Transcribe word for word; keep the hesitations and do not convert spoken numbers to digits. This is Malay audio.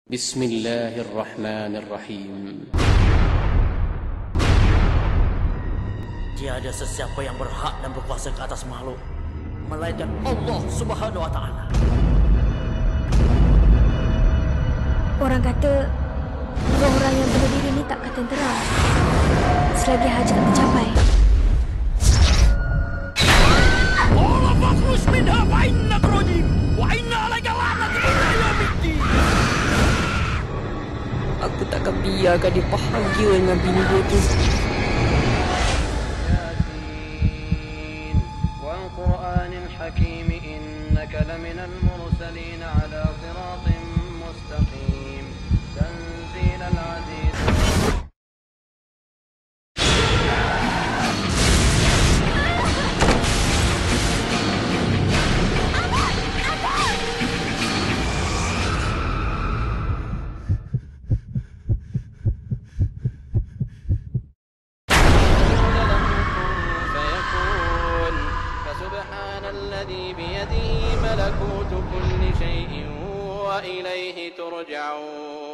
Bismillahirrahmanirrahim. Tiada sesiapa yang berhak dan berkuasa ke atas makhluk melainkan Allah Subhanahu wa taala. Orang kata orang-orang yang bunuh diri ni tak akan tentera selagi hajat tercapai. Allah fakhruj minha fa innaka rajim wa inna alaika la'nati ila yaumiddin. Aku takkan biarkan dia bahagia dengan bini dia tu. والقرآن الحكيم إنك لمن المرسلين على صراط مستقيم تنزيل العزيز الذي بيده ملكوت كل شيء وإليه ترجعون.